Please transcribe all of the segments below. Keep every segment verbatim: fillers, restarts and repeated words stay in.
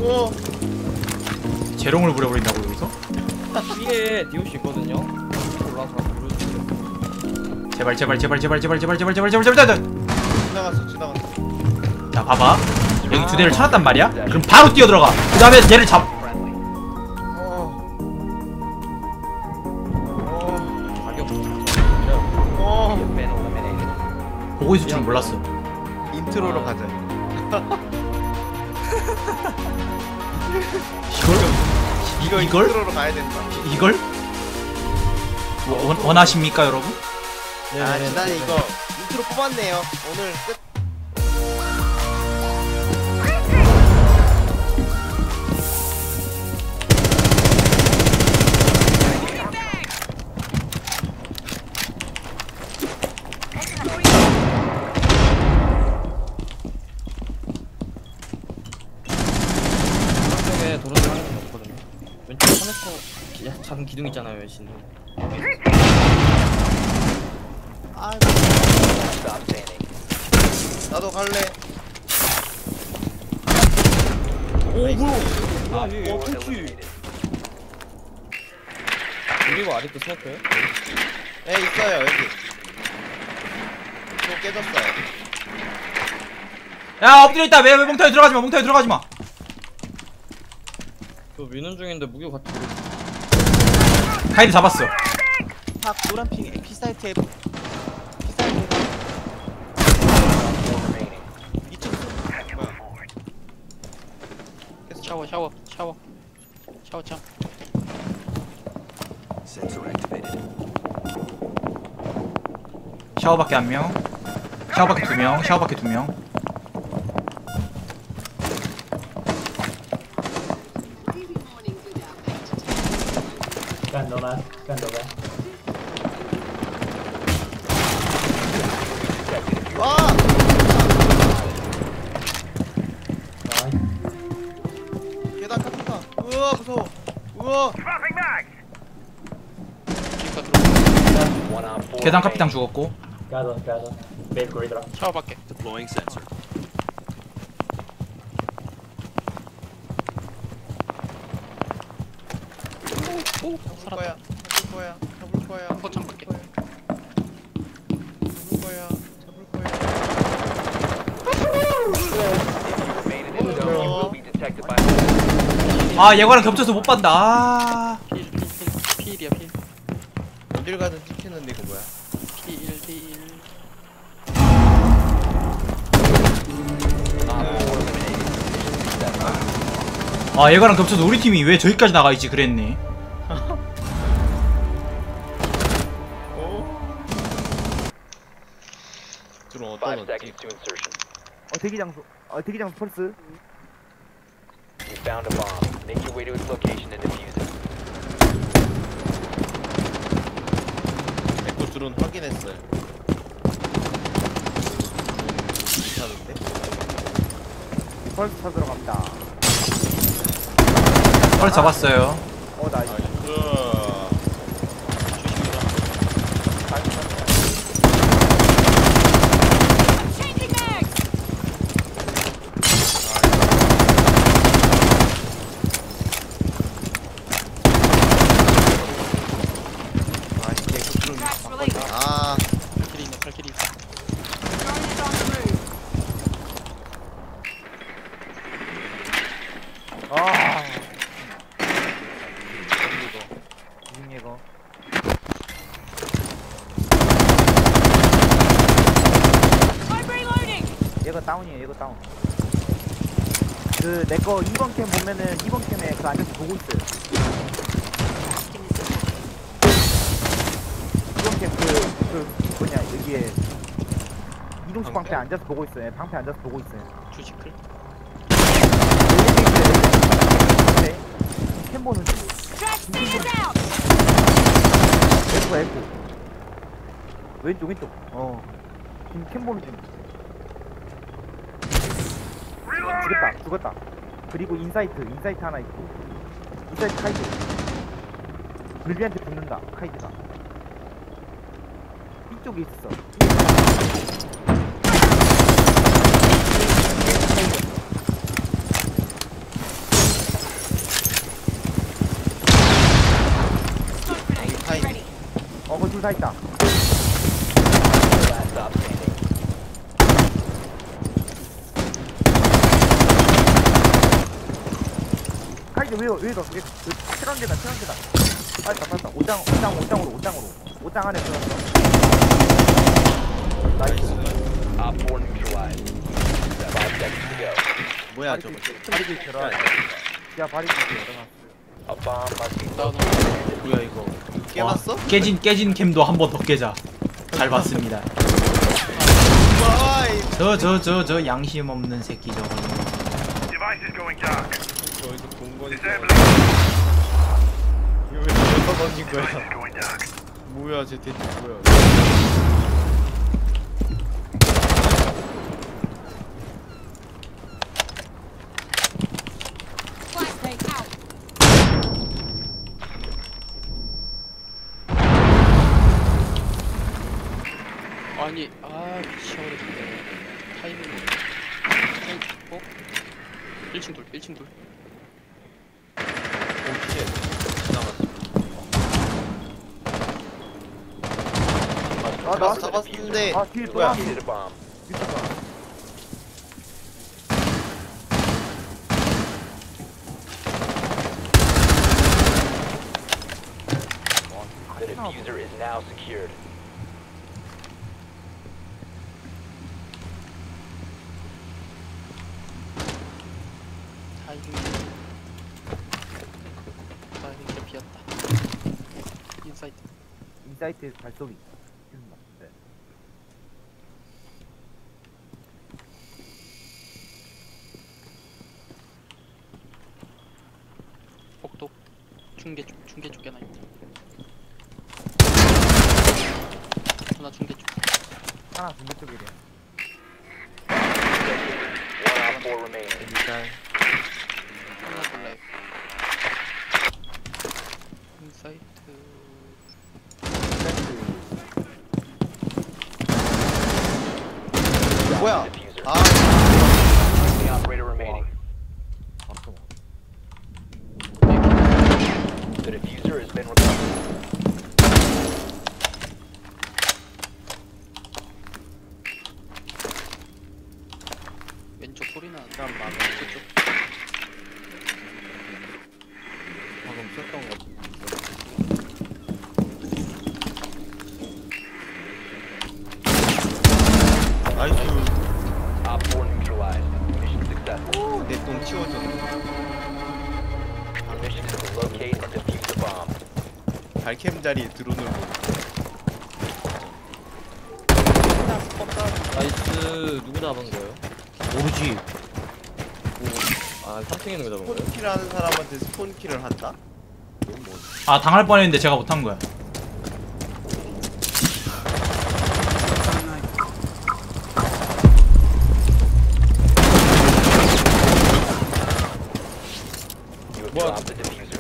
오. 재롱을 부려버린다고 여기서? 위에 디오씨 있거든요. 올라서 누르세요. 제발 제발 제발 제발 제발 제발 제발 제발 제발 제발. 지나갔어 지나갔어. 자 봐봐. 여기 두 대를 쳐놨단 말이야. 그럼 바로 뛰어 들어가. 그 다음에 얘를 잡. 어. 가격. 어. 보고 있을 줄은 몰랐어. 인트로로 아. 가자. 이걸? 이거 이걸? 인트로로 가야 된다. 이걸? 원, 원하십니까 여러분? 아 지난해 이거 인트로 뽑았네요. 오늘 끝. 왼쪽에 도로를 하는 건 없거든요. 왼쪽 커넥터 기- 작은 기둥 있잖아요, 외신. 아. 나도 갈래. 오, 뭐야? 아, 와, 터치. 그리고 아직도 스모크예요? 네 있어요 여기. 또 깨졌어요. 야 엎드려 있다. 왜, 왜 몽타에 들어가지 마. 몽타에 들어가지 마. 저 미는 중인데 무기가 같이. 카이드 잡았어. 탁 노란핑 P사이트에 P사이트에 이쪽 뭐야? 샤워 샤워 샤워 샤워 참 샤워밖에 한 명. 샤워밖에 두 명. 샤워밖에 두 명. Candle man, candle man. 와! Nice. 계단 kap니다. 우와 무서워. 우와. 기가 들어 계단 카피탕 죽었고. Candle, candle. Big corridor. 샤워 밖에 Deploying sensor. 오 잡을 살았다 거야. 잡을 거야. 잡을 거야. 포천 밖에 잡을 거야. 잡을 거야. 어. 아 얘과랑 겹쳐서 못 봤다. 아. 필필필 필이야 필 어딜 가든 찍히는데 이거 뭐야? 필필 아 얘과랑 겹쳐서 우리 팀이 왜 저기까지 나가 있지 그랬네. 어? 드론 어떤 건지. 어 대기 장소. 어 대기 장소 펄스. You found a bomb. Make your way to its location and defuse it. 에코 드론 확인했어요. 괜찮은데? 펄스 찾으러 갑니다. 펄 잡았어요. 어 나이스. 으아. 아 이게 에코 드론 아 필이 있네 팔킬이 있어 아. 무슨 얘거? 얘가 다운이에요. 얘가 다운. 그 내거 이 번 캠 보면은 이 번 캠에 그 앉아서 보고 있어요. 이 번 캠 그 그 뭐냐 여기에 이동식 방패 앉아서 보고 있어요. 방패 앉아서 보고 있어요. 주식클 네. 캠 보는 중. 에코 에코. 왼쪽 왼쪽. 어. 지금 캠 보는 중. 죽였다 죽었다. 그리고 인사이트 인사이트 하나 있고. 인사이트 카이드. 물비한테 붙는다 카이드가. 이쪽에 있어. 다 있다. Last stop standing. 카이드 위로 위로 위로 최강 계단 최강 계단. 빨다 빨다. 오장 오장 오장으로 오장으로 오장 안에 들어갔어. 나이스. Op four neutralized. Five seconds to go. 뭐야 저거 파리기 들어와. 야 발이 이렇게 일어났어. A bomb must be 나는 located. 뭐야 이거 깨봤어? 깨진 깨진 캠도 한 번 더 깨자. 잘 봤습니다. 와이 저 저 저 저 양심 없는 새끼 저거. 저기서 공건이 이거 왜 저기서 던진 거야 뭐야 쟤 대체 뭐야 아니 아 미쳐버렸네. 타이밍. 어? 일 층 돌, 일 층 돌. 오케이 지나갔어 아 나 나. 잡았는데 아 뒤에 또 뭐야 나무. Located a bomb. 미쳤다. The diffuser is now secured. 타이밍. 타이밍 좀 비었다. 인사이트. 인사이트 발소리. 네. 복도. 중계 쪽, 중계 쪽에 하나 있다. 하나 중계 쪽. 하나 중계 쪽이래. One op four remaining. 일단 하나 골라요. 인사이트. 뭐야 Diffuser. 아 The operator remaining. The diffuser has been recovered. 왼쪽 소리 나는. 잠깐만 저쪽. 방금 썼던 거 나이스 Op four neutralized. Mission successful. 내 똥 치워줬네 Your mission is to locate and defuse the bomb. 발캠 자리에 드론을 나이스. 누구 잡은 거예요? 모르지. 아 삼 층에 있는 거 잡은 거예요? 스폰키를 하는 사람한테 스폰키를 한다? 이건 뭐 아 당할 뻔했는데 제가 못한 거야. You have What? dropped the diffuser.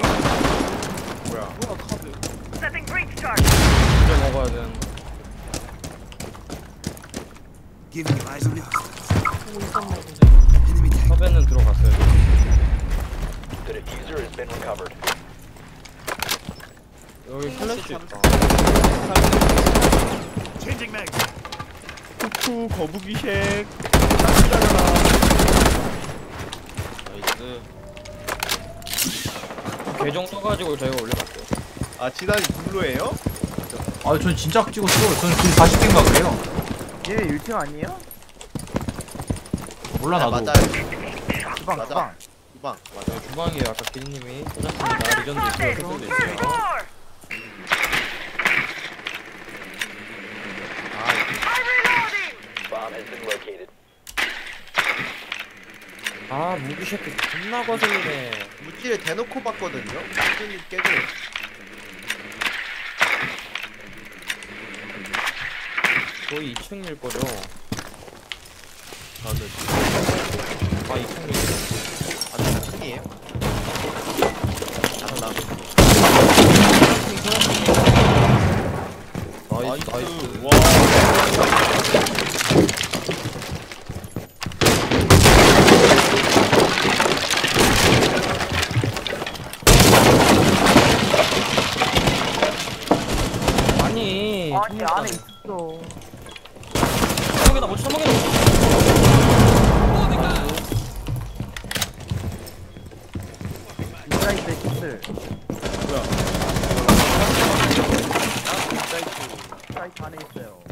뭐야 이제 먹어야 되는. 섭외는 들어갔어요. The diffuser has been recovered. 여기 플래시 있다. 쿠쿠 거북이색 나이스 계정 써가지고 저희가 올려놨어요. 아 지난이 블루예요? 아 전 진짜 찍었어. 저는 그 사십 개인가 그래요. 얘네 일 층 아니에요? 몰라 아, 나도. 맞아 주방 맞아. 주방. 주방 맞아 주방에 아까 기린님이 꽂았습니다. 리전도 있어요. 패스도 있어요. 아 Bomb has been located. 아 무기 새끼 존나 거슬리네. 무찌를 대놓고 봤거든요? 무찌님 깨져 거의 이 층일 거죠? 저는 아 이 층일 거죠? 아 사 층이에요? 아 나이스 나이스. 와 아니 아니 안에 있어. 천막에다 뭐 천막에다 인사이드 키슬. 사이트 사이트 안에 있어요.